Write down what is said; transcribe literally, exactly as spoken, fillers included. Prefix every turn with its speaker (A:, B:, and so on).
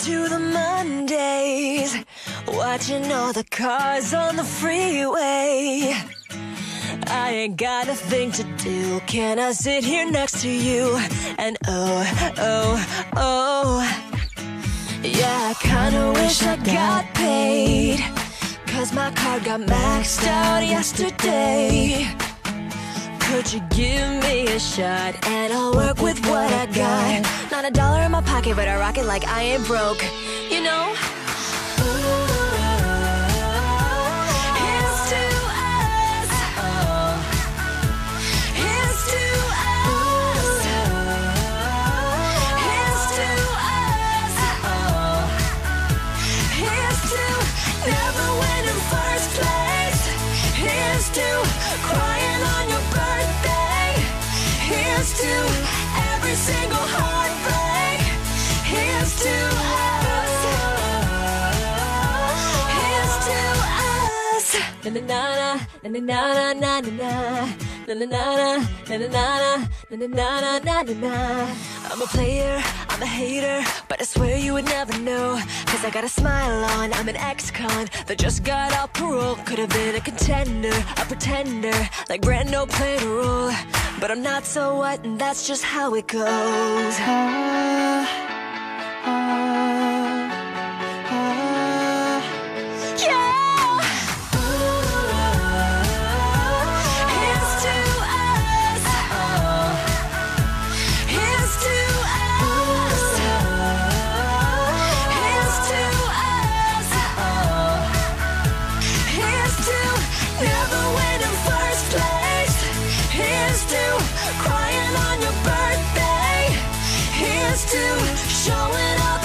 A: to the Mondays, watching all the cars on the freeway. I ain't got a thing to do. Can I sit here next to you? And oh, oh, oh, yeah, I kinda wish I got paid, cause my card got maxed out yesterday. Could you give me a shot and I'll work with what I got? Not a dollar in my pocket, but I rock it like I ain't broke, you know? Ooh. Here's to us. Here's to us. Here's to us. Here's to never winning first place. Here's to crying on your birthday. Here's to every single heartbreak. Here's to us. Here's to us. Na na na na na na na na na na na na na na na na na na na. I'm a player, I'm a hater, but I swear you would never know. Cause I got a smile on, I'm an ex-con that just got off parole. Could have been a contender, a pretender, like Brando played a role. But I'm not, so what, and that's just how it goes. Ah, ah, ah, yeah! Here's to us. Here's to us. Here's to us. Here's to never winning first place. Here's to crying on your birthday. Here's to showing up